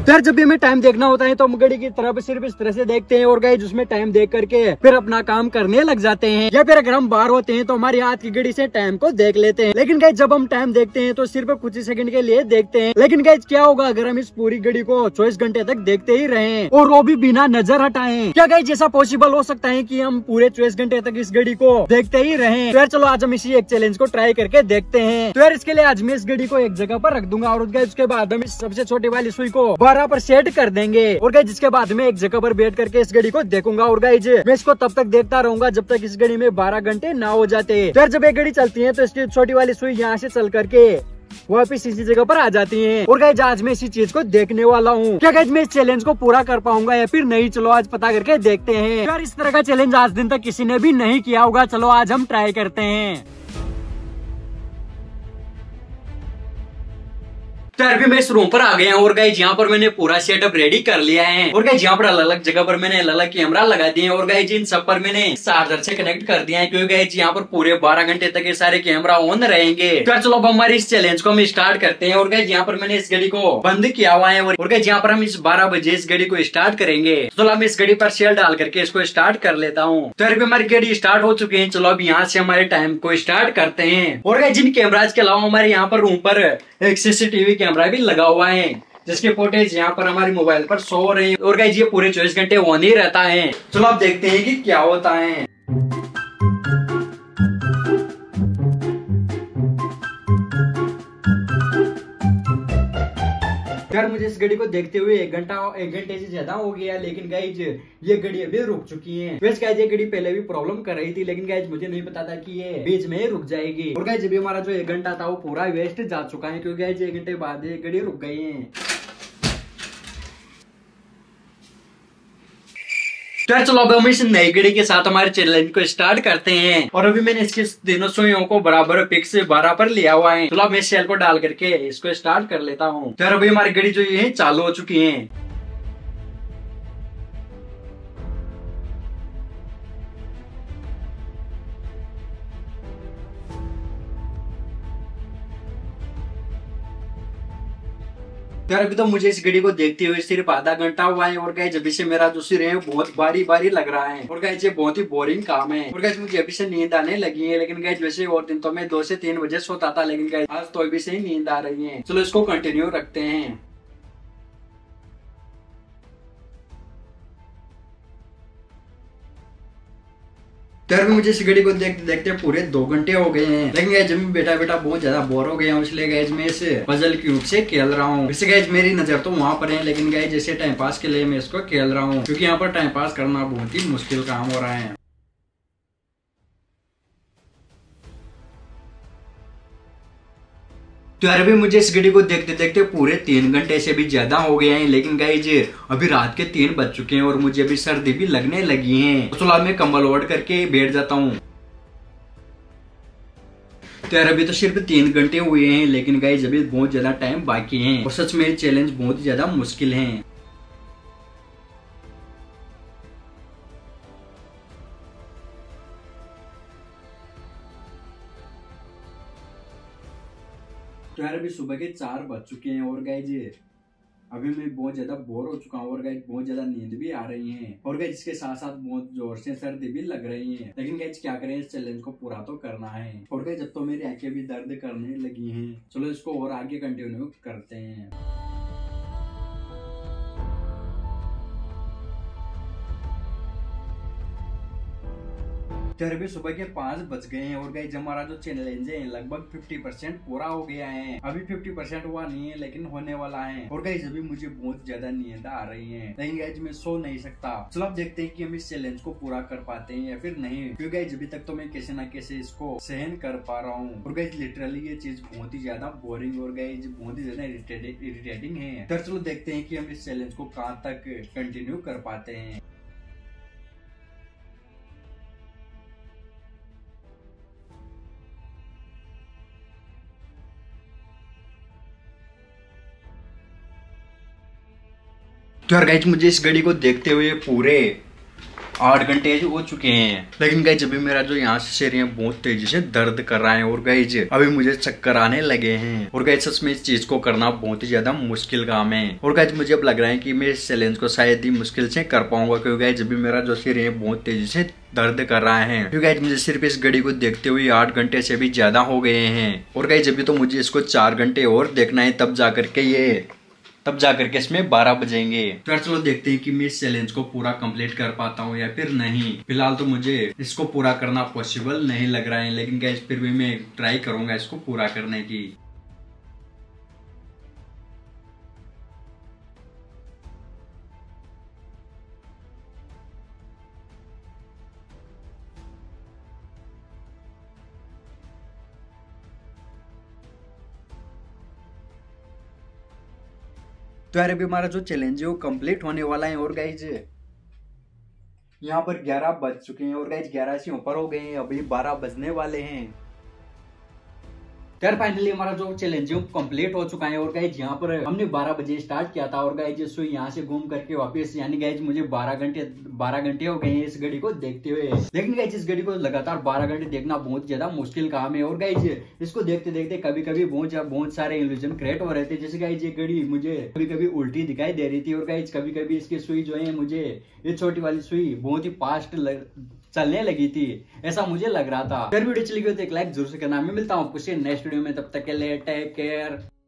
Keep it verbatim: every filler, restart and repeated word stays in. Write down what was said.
तो यार जब भी हमें टाइम देखना होता है तो हम घड़ी की तरफ सिर्फ इस तरह से देखते हैं और गाइस उसमें टाइम देख करके फिर अपना काम करने लग जाते हैं। या फिर अगर हम बाहर होते हैं तो हमारी हाथ की घड़ी से टाइम को देख लेते हैं। लेकिन गाइस जब हम टाइम देखते हैं तो सिर्फ कुछ ही सेकंड के लिए देखते हैं। लेकिन गाइस क्या होगा अगर हम इस पूरी घड़ी को चौबीस घंटे तक देखते ही रहे और वो भी बिना नजर हटाए? क्या गाइस ऐसा पॉसिबल हो सकता है कि हम पूरे चौबीस घंटे तक इस घड़ी को देखते ही रहे? तो यार चलो आज हम इसी एक चैलेंज को ट्राई करके देखते हैं। तो यार इसके लिए आज मैं इस घड़ी को एक जगह पर रख दूंगा और उसके बाद हम इस सबसे छोटी वाली सुई को बारह पर सेट कर देंगे और गाइस जिसके बाद में एक जगह पर बैठ करके इस घड़ी को देखूंगा और गाइस मैं इसको तब तक देखता रहूंगा जब तक इस घड़ी में बारह घंटे ना हो जाते। तो यार जब एक घड़ी चलती है तो इसकी छोटी वाली सुई यहाँ से चल करके वापिस इसी जगह पर आ जाती है और गाइस आज मैं इसी चीज को देखने वाला हूँ। क्या गाइस मैं इस चैलेंज को पूरा कर पाऊंगा या फिर नहीं? चलो आज पता करके देखते हैं। यार इस तरह का चैलेंज आज दिन तक किसी ने भी नहीं किया होगा। चलो आज हम ट्राई करते हैं। तो यार भी मैं इस रूम पर आ गया हूँ और गाइस यहाँ पर मैंने पूरा सेटअप रेडी कर लिया है और गाइस यहाँ पर अलग अलग जगह पर मैंने अलग अलग कैमरा लगा दिए हैं और गाइस इन सब पर मैंने चार्जर से कनेक्ट कर दिया है क्योंकि गाइस यहाँ पर पूरे बारह घंटे तक ये सारे कैमरा ऑन रहेंगे। तो यार चलो अब हमारे इस चैलेंज को हम स्टार्ट करते हैं और गाइस यहाँ पर मैंने इस घड़ी को बंद किया हुआ है और गाइस यहाँ पर हम इस बारह बजे इस घड़ी को स्टार्ट करेंगे। चलो हम इस घड़ी पर सेल डाल करके इसको स्टार्ट कर लेता हूँ। तो यार भी हमारी घड़ी स्टार्ट हो चुकी है। चलो अब यहाँ से हमारे टाइम को स्टार्ट करते हैं और गाइस जिन कैमराज के अलावा हमारे यहाँ पर रूम पर एक सीसीटीवी कैमरा भी लगा हुआ है जिसके फुटेज यहाँ पर हमारे मोबाइल पर शो हो रहे हैं और गाइस ये पूरे चौबीस घंटे ऑन ही रहता है। चलो अब देखते हैं कि क्या होता है। यार मुझे इस घड़ी को देखते हुए एक घंटा एक घंटे से ज्यादा हो गया लेकिन गाइज ये घड़ी अभी रुक चुकी है। वैसे गाइज ये घड़ी पहले भी प्रॉब्लम कर रही थी लेकिन गाइज मुझे नहीं पता था कि ये बीच में रुक जाएगी और गाइज अभी हमारा जो एक घंटा था वो पूरा वेस्ट जा चुका है क्योंकि गाइज एक घंटे बाद ये घड़ी रुक गई है। तो यार चलो अब हम इस नई घड़ी के साथ हमारे चैलेंज को स्टार्ट करते हैं और अभी मैंने इसके तीनों सुइयों को बराबर फिक्स से बारह पर लिया हुआ है। चलो अब मैं सेल को डाल करके इसको स्टार्ट कर लेता हूँ। तो यार अभी हमारी घड़ी जो ये चालू हो चुकी है। यार अभी तो मुझे इस घड़ी को देखते हुए सिर्फ आधा घंटा हुआ है और गाइस अभी से मेरा जो सिर है बहुत बारी बारी लग रहा है और गाइस ये बहुत ही बोरिंग काम है और गाइस मुझे अभी से नींद आने लगी है। लेकिन गाइस वैसे और दिन तो मैं दो से तीन बजे सोता था लेकिन गाइस आज तो अभी से ही नींद आ रही है। चलो इसको कंटिन्यू रखते हैं। तो यार मुझे इस घड़ी को देखते देखते पूरे दो घंटे हो गए हैं लेकिन गाइस जब मैं बैठा बैठा बहुत ज्यादा बोर हो गया हूँ इसलिए गाइस मैं इस पजल क्यूब से खेल रहा हूँ। वैसे गाइस मेरी नजर तो वहां पर है लेकिन गाइस जैसे टाइम पास के लिए मैं इसको खेल रहा हूँ क्योंकि यहाँ पर टाइम पास करना बहुत ही मुश्किल काम हो रहा है। तो यार अभी मुझे इस घड़ी को देखते देखते पूरे तीन घंटे से भी ज्यादा हो गए हैं लेकिन गाइस अभी रात के तीन बज चुके हैं और मुझे अभी सर्दी भी लगने लगी है। तो चलो मैं कंबल ओढ़ करके बैठ जाता हूँ। तो यार अभी तो सिर्फ तीन घंटे हुए हैं लेकिन गाइस अभी बहुत ज्यादा टाइम बाकी है और सच में चैलेंज बहुत ही ज्यादा मुश्किल है। तो यार अभी सुबह के चार बज चुके हैं और गाइस अभी मैं बहुत ज्यादा बोर हो चुका हूँ और गाइस बहुत ज्यादा नींद भी आ रही है और गाइस इसके साथ साथ बहुत जोर से सर्दी भी लग रही है लेकिन गाइस क्या करें इस चैलेंज को पूरा तो करना है और गाइस जब तो मेरी आंखें भी दर्द करने लगी हैं। चलो इसको और आगे कंटिन्यू करते हैं। तो अभी सुबह के पाँच बज गए हैं और गाइस हमारा जो चैलेंज है लगभग पचास परसेंट पूरा हो गया है। अभी पचास परसेंट हुआ नहीं है लेकिन होने वाला है और गाइस अभी मुझे बहुत ज्यादा नींद आ रही है लेकिन गाइस मैं सो नहीं सकता। चलो अब देखते हैं कि हम इस चैलेंज को पूरा कर पाते हैं या फिर नहीं क्योंकि गाइस अभी तक तो मैं कैसे ना कैसे इसको सहन कर पा रहा हूँ और गाइस लिटरली ये चीज बहुत ही ज्यादा बोरिंग और गाइस बहुत ही ज्यादा इरिटेटिंग है। तो चलो देखते हैं कि हम इस चैलेंज को कहाँ तक कंटिन्यू कर पाते हैं। तो यार गाइस मुझे इस घड़ी को देखते हुए पूरे आठ घंटे हो चुके हैं, लेकिन गाइज अभी मेरा जो यहाँ से शरीर बहुत तेजी से दर्द कर रहा है और गाइज अभी मुझे चक्कर आने लगे हैं। और गाइज सच में इस चीज को करना बहुत ही ज्यादा मुश्किल काम है। और गाइज मुझे अब लग रहा है कि मैं इस चैलेंज को शायद ही मुश्किल से कर पाऊंगा, क्योंकि गाइज अभी मेरा जो शरीर है बहुत तेजी से दर्द कर रहा है। क्योंकि गाइज मुझे सिर्फ इस घड़ी को देखते हुए आठ घंटे से भी ज्यादा हो गए हैं। और गाइज अभी तो मुझे इसको चार घंटे और देखना है, तब जा करके ये तब जाकर के इसमें बारह बजेंगे। तो यार चलो देखते हैं कि मैं इस चैलेंज को पूरा कंप्लीट कर पाता हूँ या फिर नहीं। फिलहाल तो मुझे इसको पूरा करना पॉसिबल नहीं लग रहा है, लेकिन गाइस फिर भी मैं ट्राई करूंगा इसको पूरा करने की। तो यार अभी हमारा जो चैलेंज है वो कंप्लीट होने वाला है। और गाइज यहाँ पर ग्यारह बज चुके हैं और गाइज ग्यारह से ऊपर हो गए हैं, अभी बारह बजने वाले हैं। यार फाइनली हमारा जो चैलेंज है वो कंप्लीट हो चुका है। और गाइज यहाँ पर हमने बारह बजे स्टार्ट किया था और गाइज सो यहाँ से घूम करके वापस, यानी गाइज मुझे बारह घंटे बारह घंटे हो गए हैं इस घड़ी को देखते हुए। लेकिन गाइज इस घड़ी को लगातार बारह घंटे देखना बहुत ज्यादा मुश्किल काम है। और गाइज इसको देखते देखते कभी कभी बहुत बहुत सारे इल्यूजन क्रिएट हो रहे थे। जैसे गाइज ये घड़ी मुझे कभी कभी उल्टी दिखाई दे रही थी और गाइज कभी कभी इसकी सुई जो है मुझे ये छोटी वाली सुई बहुत ही फास्ट चलने लगी थी, ऐसा मुझे लग रहा था। फिर वीडियो चली गई तो एक लाइक जरूर से करना। मैं मिलता हूँ आपको नेक्स्ट वीडियो में, तब तक के लिए टेक केयर।